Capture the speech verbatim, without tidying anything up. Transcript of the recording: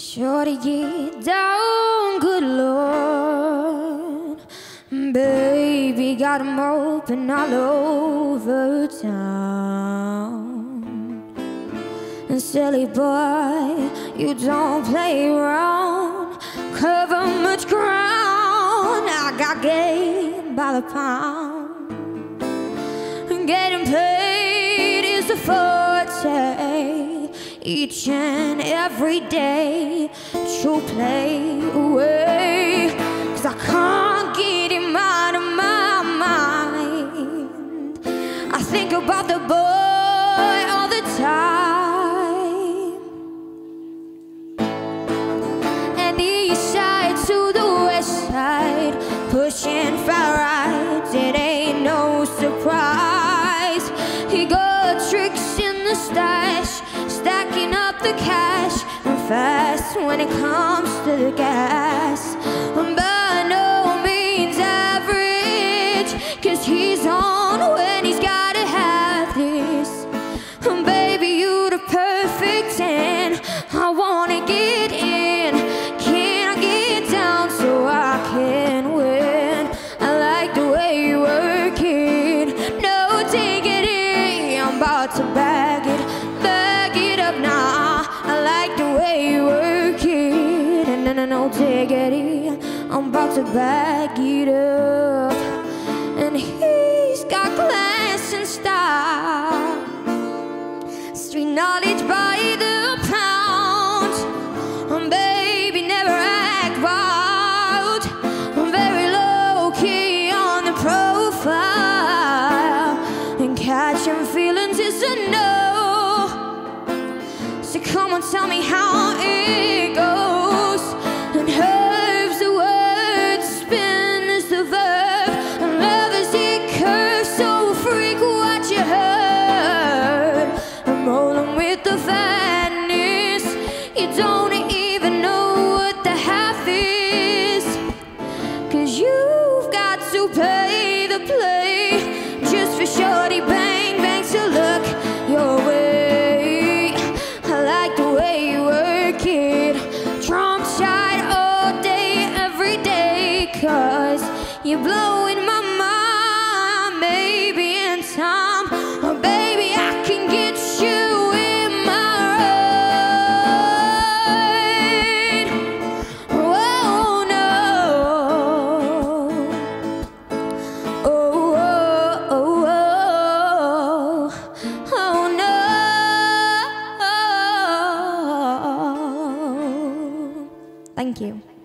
Shorty, get down, good Lord. Baby, got 'em open all over town. And silly boy, you don't play around. Cover much ground, I got game by the pound. And getting paid is a forte, each and every day, to play away. 'Cause I can't get him out of my mind. I think about the boy all the time. And east side to the west side, pushing far right, it ain't no surprise. He got tricks in the stash, stacking up the cash, and fast when it comes to the gas. By no means average, 'cause he's on when he's gotta have this. Baby, you the perfect ten, I wanna get in. Can I get down so I can win? I like the way you work it, no diggity, I'm about to bag it. Nah, I like the way you work it, and no, no, no diggity, I'm about to back it up. And he's got class and style, street knowledge by the pound. Um, baby, never act wild, I'm very low-key on the profile, and catching feelings is a no. So come on, tell me how it goes. And herbs the word, spin is the verb, and love is the curve. So freak what you heard. I'm rolling with the fatness, you don't even know what the half is. 'Cause you've got to pay the play just for shorty bang bang to look your way. Trump side all day, every day, 'cause you're blowing my mind. Maybe in time, oh baby, I can get you in my ride. Oh no, oh, oh, oh, oh, oh no. Thank you.